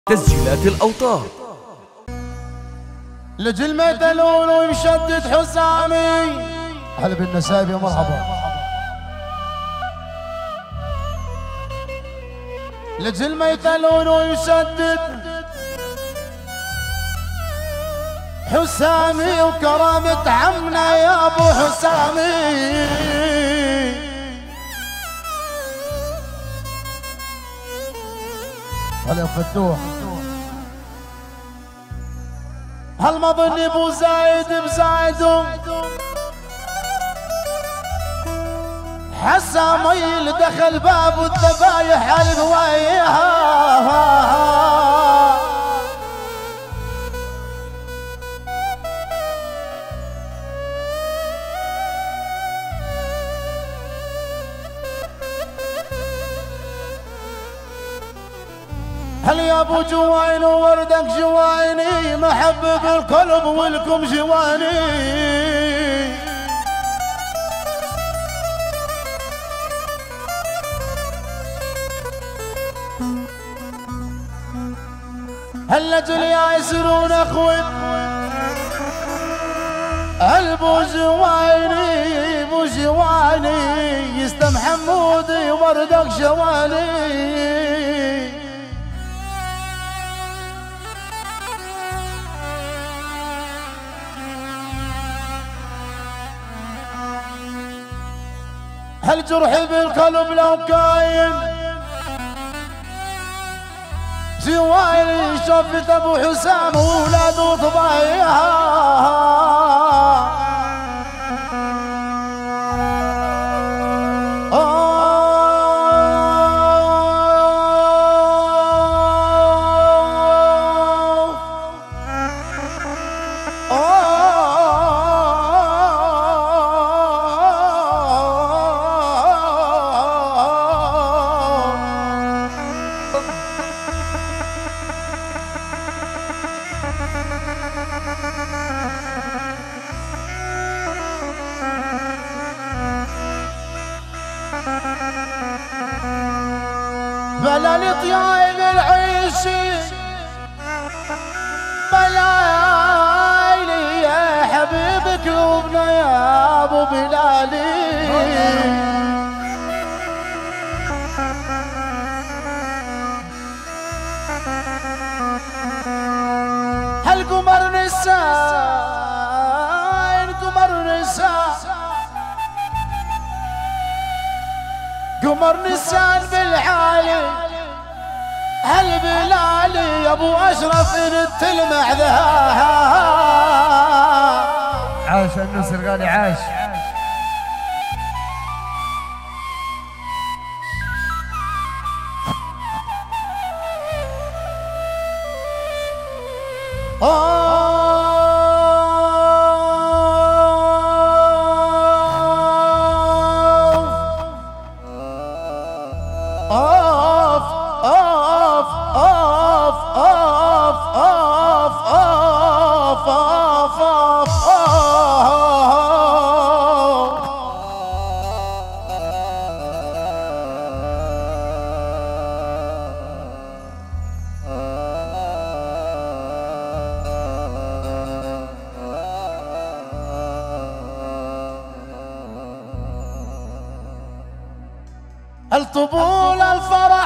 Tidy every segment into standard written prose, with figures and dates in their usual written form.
تسجيلات الأوتار. لجل ما يدلون ويشدد حسامي. هلا بالنسايب يا مرحبا. لجل ما يدلون ويشدد حسامي وكرامة عمنا يا ابو حسامي. هلا فتوح. هل ما ظني ابو زايد بزايد حسامي اللي دخل باب الذبايح الهويها. هل يا ابو جوين ووردك جويني محبب القلب ولكم جواني. هل لجل ياسرون اخوي البو جويني بو جواني يستم حمودي ووردك جواني. هل جرحي بالقلب لو كاين جوايري شفت ابو حسام وولاده طبايعها. بلا لطيايب العيشي بلايلي يا حبيب قلوبنا يا ابو بلالي. هل قمر نساء قمر نساء قمر نسان بالعالي. هل بلالي يا ابو اشرف ان تلمع ذاها. عاش النصر غالي عاش. الطبول الفرح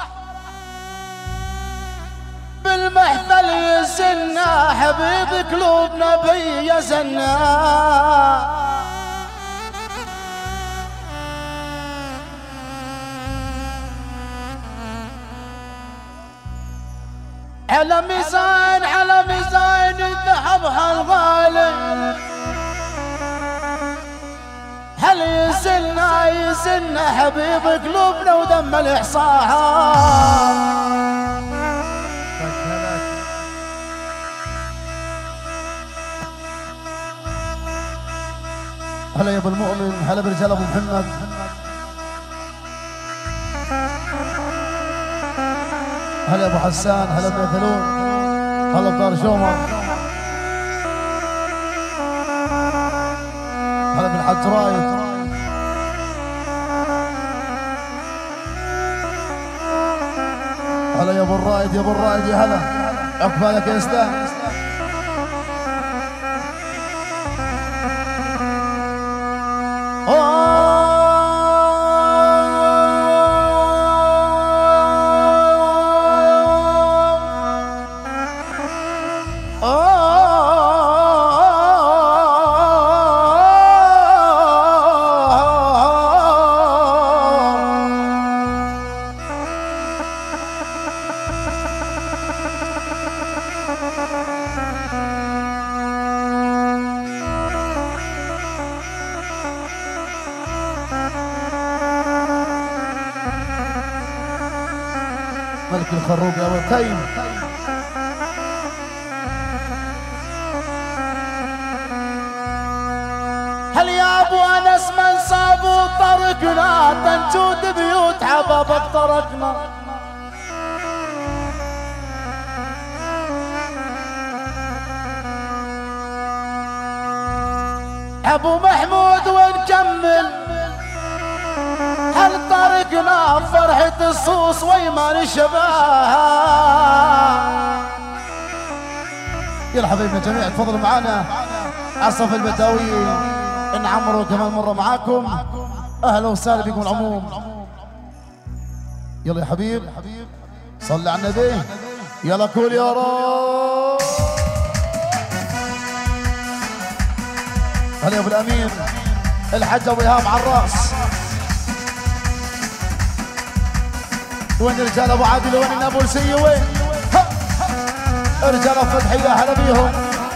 بالمحفل يزنا حبيب قلوبنا بي يزنا. على ميزان الذهب هالغالي. هل يزنا حبيب قلوبنا ودم الإحصاء. هلا يا ابو المؤمن. هلا برجال ابو محمد. هلا يا ابو حسان. هلا بمثلون. هلا بدار شومه. هلا بالحج رايد. هلا يا ابو الرائد، يا ابو الرائد، يا هلا، عقبالك يا اسلام. ملك الخروق يا وتيم. هل يا ابو انس من صابوا طرقنا تنجود بيوت حبابك طرقنا. ابو محمود ونكمل هل طرقنا فرحة الصوص ويمان الشباب. يلا حبايبنا جميع تفضلوا معانا عصف البداوي نعمروا كمان مرة معاكم. اهلا وسهلا بكم العموم. يلا يا حبيب صلي على النبي. يلا كول يا رب. هلا يا ابو الامين الحاج ابو ايهاب على الراس. وين رجال ابو عادل وين النابلسيه وين؟ رجال فتحيه هلا بيهم.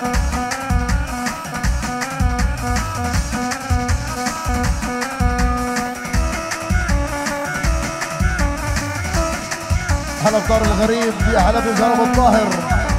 هلا بدار الغريب يا هلا بجرب الطاهر.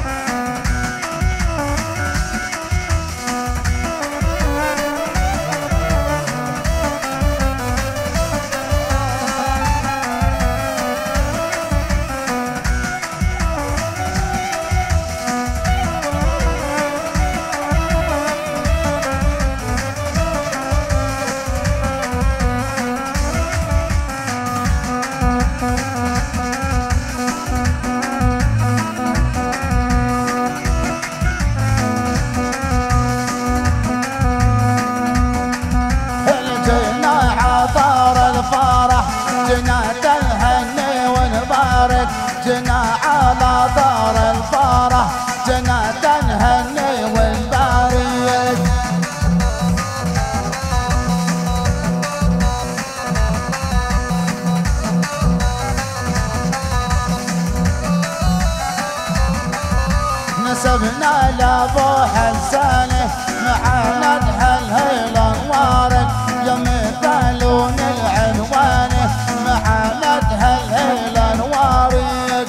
جنا على دار الفرح جنا تنهني ونبارك. نسبنا لابو حسانه معانا الهيل انوارك يا مثالون العنوانه معانا الهيل انوارك.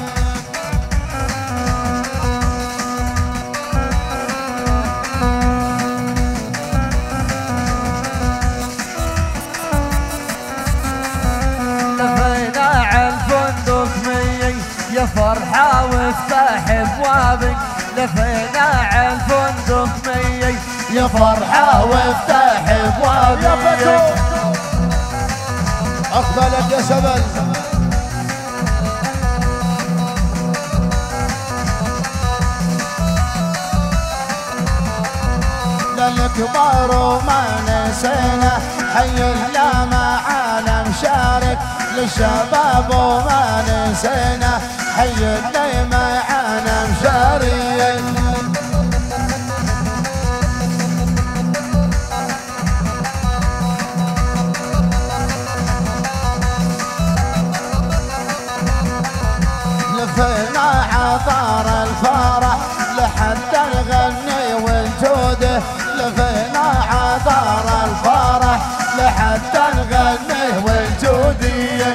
لفينا عالفندق مية يا فرحة وافتح ابوابك. لفينا عالفندق مية يا فرحة وافتح ابوابك. يا فتو اقبلك يا شبل. للكبار وما نسينا حي لا معانا مشارك. للشباب وما نسينا حي اللي معانا مشارك. لفينا عطار الفرح لحد الغني والجوده. لفينا عطار الفرح لحد الغني والجوديه.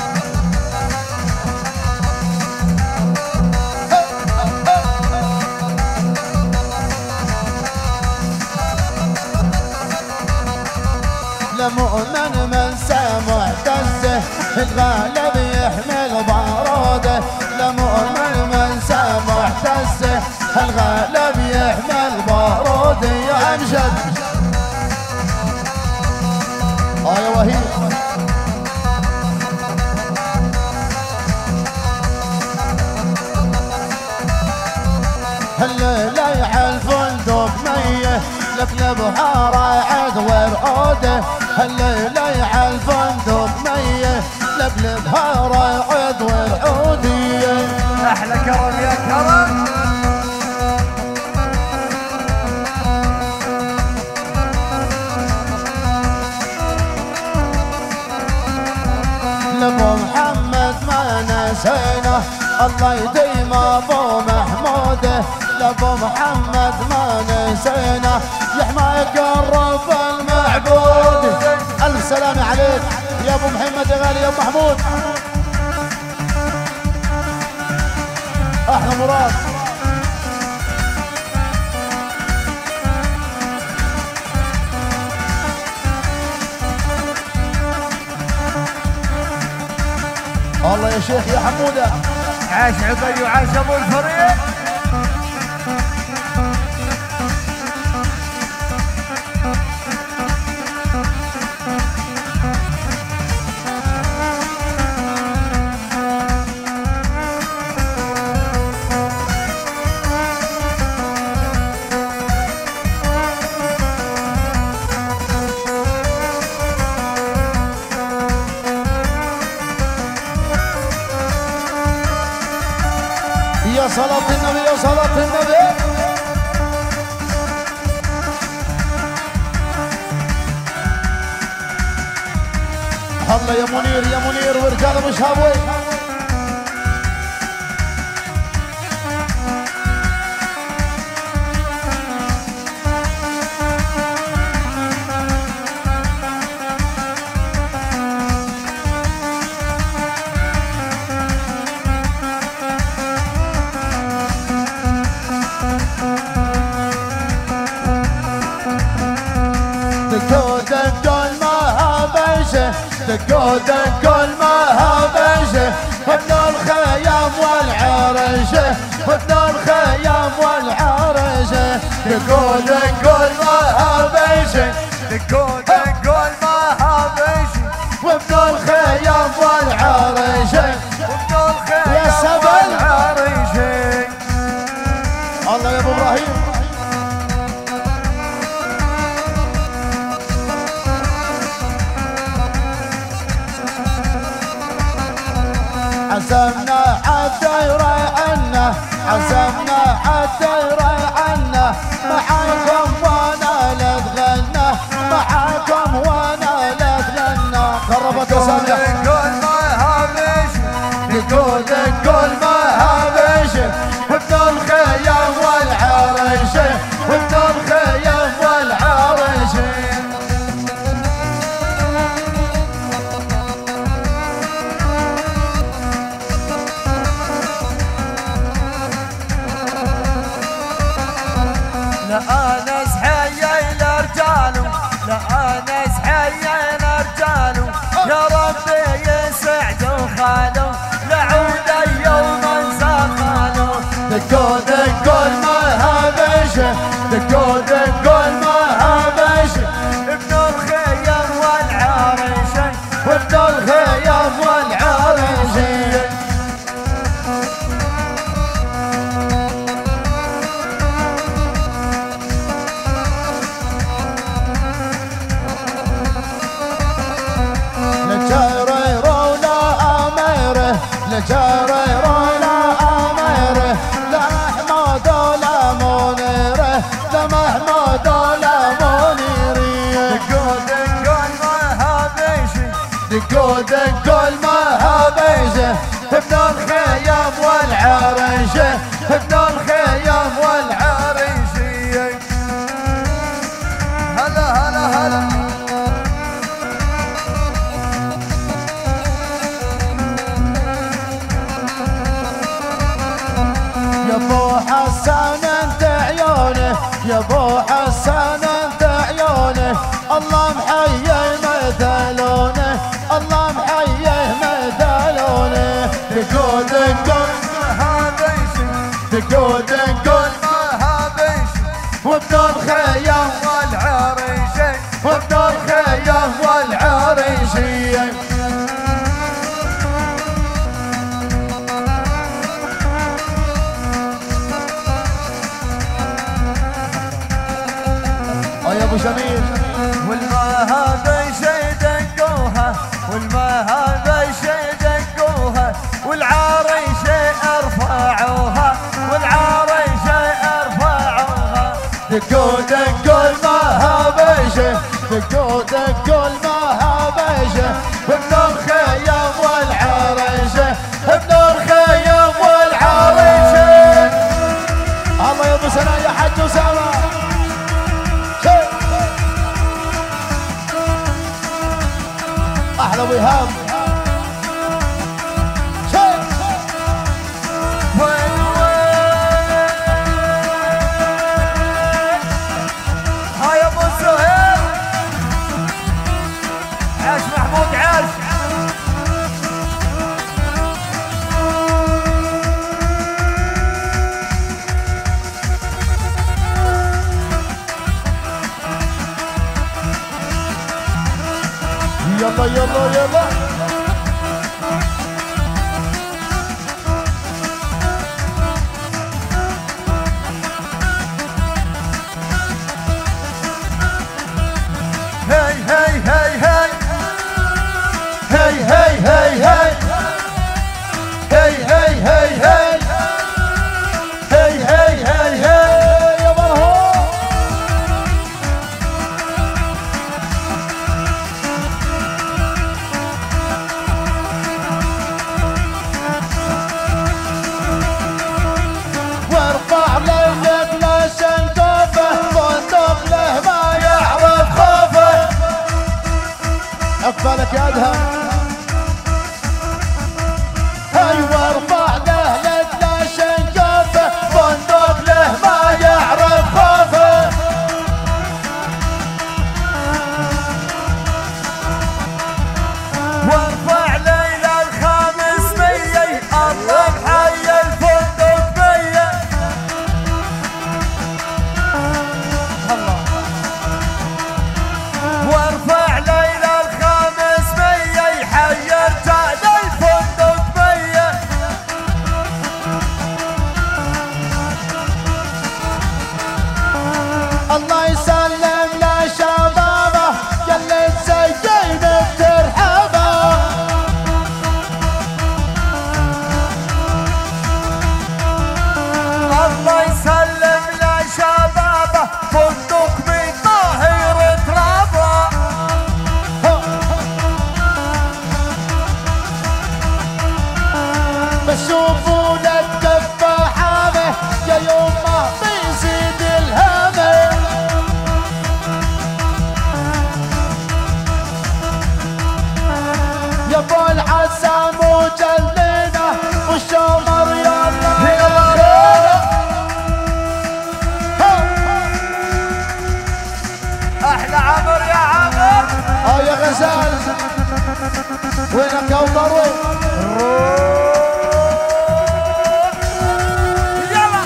لمؤمن من سمع دزه الغالب يحمل باروده. لمؤمن من سمع دزه الغالب يحمل باروده. يا امجد يا وهيب الليلة الفندق ميه لك البحارة عد ورعوده الليلة الفندق ميه لك البحارة عد ورعوديه احلى كرم يا كرم لابو محمد ما نسينا الله يديم ابو محمود لابو محمد ما نسينا يحماك الرب المعبود الف سلام عليك يا ابو محمد يا غالي يا ابو محمود احلى مراد الله يا شيخ يا حموده عاش عبي وعاش ابو الفريق يا صلاة النبي يا صلاة النبي الله يا منير يا منير ورجال مش هاوي دقوا دقوا المهابشه ابن الخيام والعرشه ابن الخيام والعرشه دقوا دقوا المهابشه دقوا دقوا المهابشه وابن الخيام والعرشه وابن الخيام يا سبل والعرشه الله يا ابو ابراهيم عزمنا حتى يريعنا عزمنا حتى يريعنا معاكم وانا لا اتغنى معاكم وانا لا اتغنى قربت يا سامح دقوا المهابشه دقوا دقوا المهابشه وابن الخيام والعرشه وابن الخيام والعرشه لا انس حيين رجاله لا انس حيين رجاله يا ربي يسعدوا خاله لعود يوم سخاله دقوا دقوا المهابشه دقوا دقوا المهابشه ابن الخيام والعرشه وابن الخيام والعرشه لجاري رولا اميره لا محمود ولا منيره لا محمود ولا منيريه دقوا دقوا المهابشه دقوا دقوا المهابشه ابن الخيام والعرشه ابن الخيام والعرشه هلا هلا هلا يا ابو حسن انت عيونه يا ابو حسن انت عيونه الله محيه مثلونه الله محيه مثلونه دقوا دقوا المهابشه دقوا دقوا المهابشه وابن الخيام والعرشه وابن الخيام والعرشه ابو جميل. والما هذا شي دقوها، والما هذا شي دقوها، والعريشة ارفعوها، والعريشة ارفعوها. دقوا دقوا المهابيشه، دقوا دقوا المهابيشه، ابن الخيم والعريشه، ابن الخيم والعريشه. الله يا ابو سناء يا حج اسامه. احلى وهاب. هاي ابو سهيل، عاش محمود عاش. يلا يلا يلا. هاي هاي هاي هاي هاي هاي هاي هاي هاي هاي هاي هاي هاي هاي هاي هاي يا مرهون. وارفع ليلك لا شنكوفه، فندق له ما يعرف خوفه. عقبالك يا ادهم. هاي وارفع له لا شنكوفه، فندق له ما يعرف خوفه. وارفع ليلى الخامس مية، الله بحي الفندق مية. الله. وارفع ليلى الخامس مية، يحيي رجال الفندق مية. الله يسلم لشبابه يلي تزين بترحبه. الله يسلم لشبابه، فندق من طاهر ترابه. بشوفوا للتفاحامه يا يومه بيزيد الهامه. يا ابو العزام وجلينا والشمر يلا يلا. احلى عمر يا عمر. يا غزال وينك يا وطروي. يلا.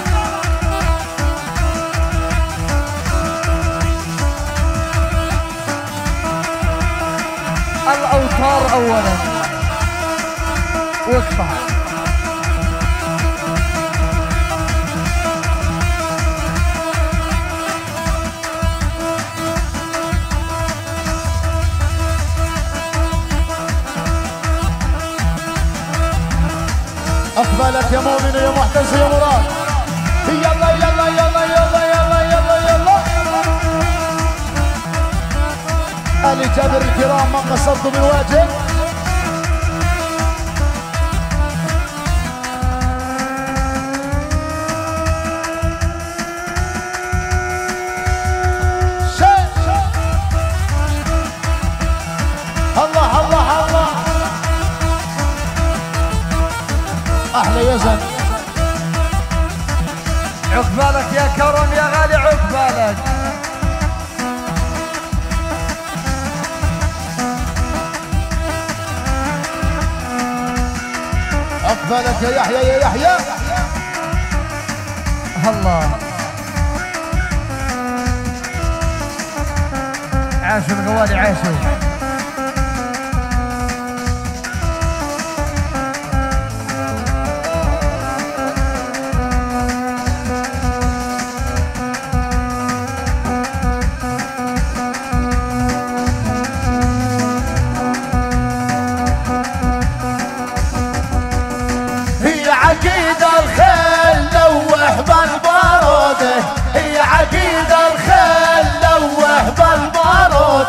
الاوتار اولا واقطع. اقبلك يا مؤمن يا محتز يا مراد. يلا يلا يلا يلا يلا يلا يلا. آل جابر الكرام ما قصرتم بالواجب. الله الله الله. احلى يزن. عقبالك يا كرم يا غالي، عقبالك. عقبالك يا يحيى يا يحيى. الله. عاشوا الغوالي عاشوا.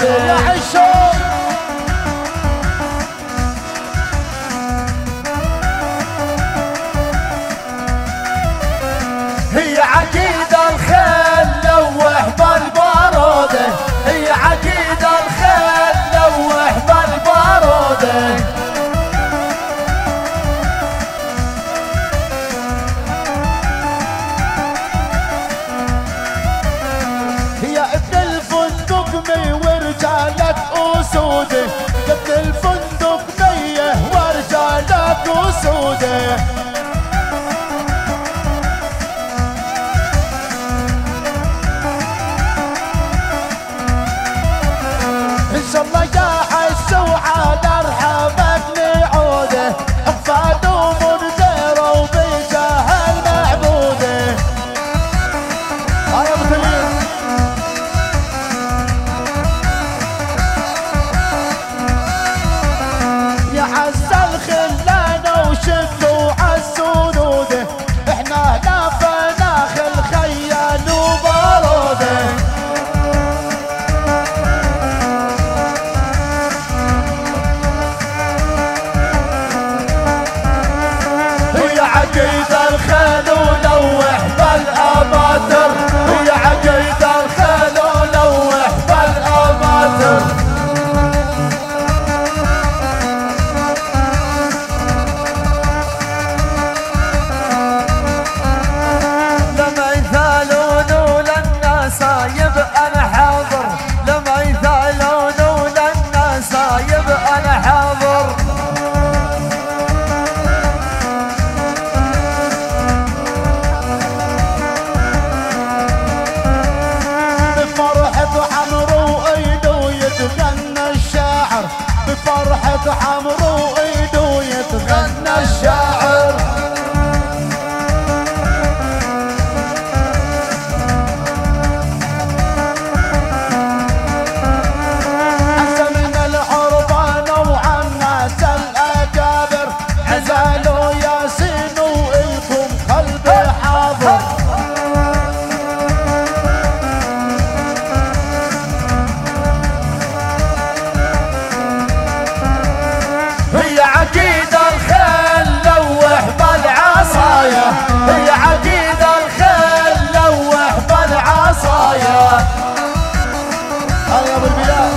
عبير يا عشوق. هي عقيد الخيل لوح بالبارودة، هي عقيد الخيل لوح بالبارودة. هي ابن الفندق مي ورجالة أسودة، ابن الفندق مية ورجالة أسودة. إن شاء الله يا حسو على رحمك نعوده، أطفال منذرة وبجاه المعبودة. هاي أبو تميم يا عز الخلانة وشدوا عالسنودة، احنا لا فناخل خيال وبارودة. هي عقيد الخيل ولوح بالأماتر، هي عقيد الخيل ولوح بالأماتر. لما يثالون للناس يبقى أنا حاضر، لما يثالون للناس يبقى أنا حاضر. بفرحة عمرو ايدو يتغنى الشاعر، بفرحة عمرو ايدو يتغنى الشاعر. عزمنا العربان وعن ناس الاكابر، عزالوا ياسين والكم قلبي حاضر. هي عقيد الخيل لوح بالعصايا، هي عقيد الخيل لوح بالعصايا. هاي ابو البلاد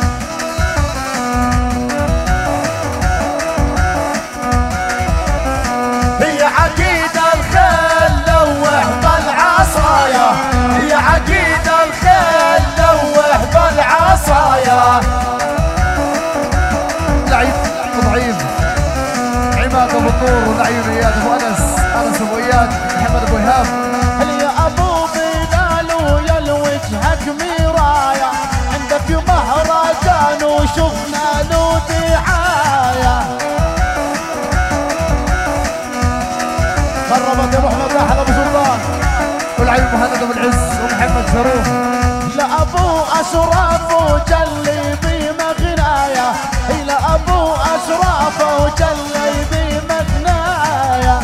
هي عقيد الخيل لوح بالعصايا، هي عقيد الخيل لوح بالعصايا. لعيب ضعيف عماد ابو النور ولعيب اياد ابو انس ابو اياد محمد ابو ايهاب. يا ابو بلال ويا لوجهك مرايه، عندك مهرجان وشفنا له دعايه. خربت يا محمد راحل ابو سلطان واللعيب مهند ابو العز ومحمد شروف. لا ابو اشراف وجلي بمغنايه، لا ابو اشراف وجلي بمغنايه.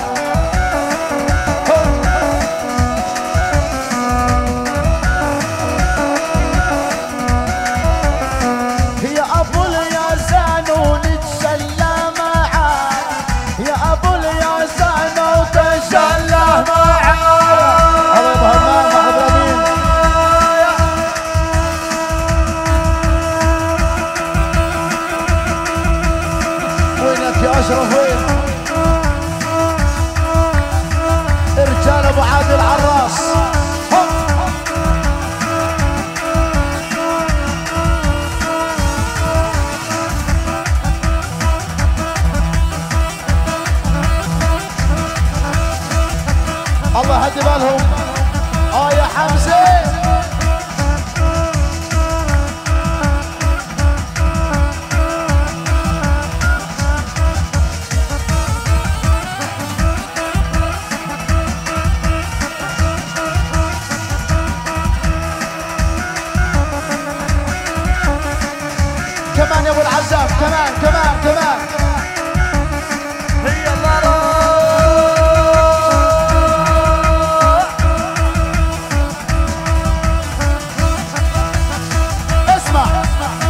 يا ابو الياسان ونتسلى معاه، يا ابو الياسان وتسلى معاه. الله يبهر مع ابراهيم. وينك يا اشرف وين؟ رجال ابو عادل عراس. الله هدي بالهم. يا حمزه كمان يا ابو العزام، كمان كمان كمان. هي الله اسمع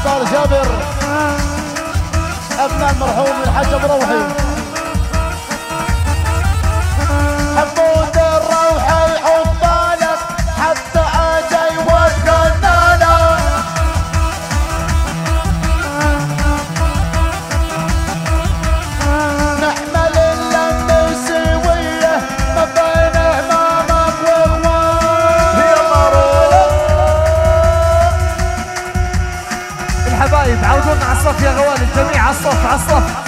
عطار جابر ابن المرحوم الحاج ابو روحي. حمود الروحي عقبالك حتى اجي وتغنانا. نحمل اللمة سوية ما بين امامك واخوان. يلا روح الحبايب عودونا على الصف يا غوالي، الجميع على الصف على الصف.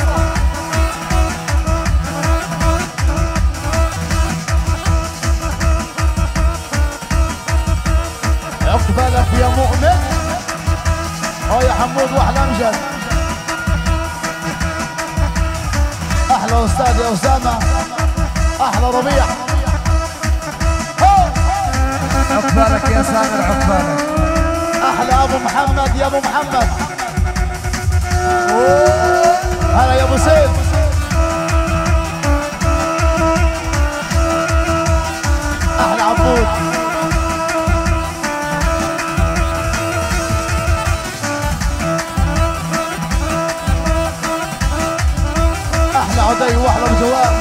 عقبالك يا مؤمن. يا حمود واحلى امجد. احلى استاذ يا اسامه، احلى ربيع. عقبالك يا سامر عقبالك. احلى ابو محمد يا ابو محمد. هلا يا ابو سيف. احلى عبود. احلى عدي واحلى ابو جواد.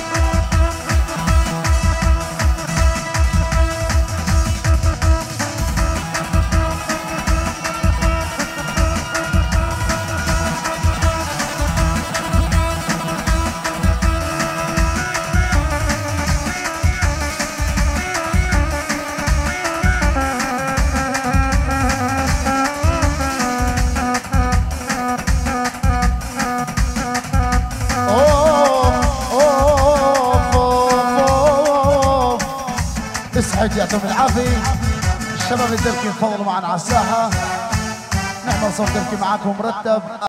اسعد يعطيهم العافيه. الشباب الدركي تفضلوا معنا على الساحه، نعمل صوت دركي معاكم مرتب.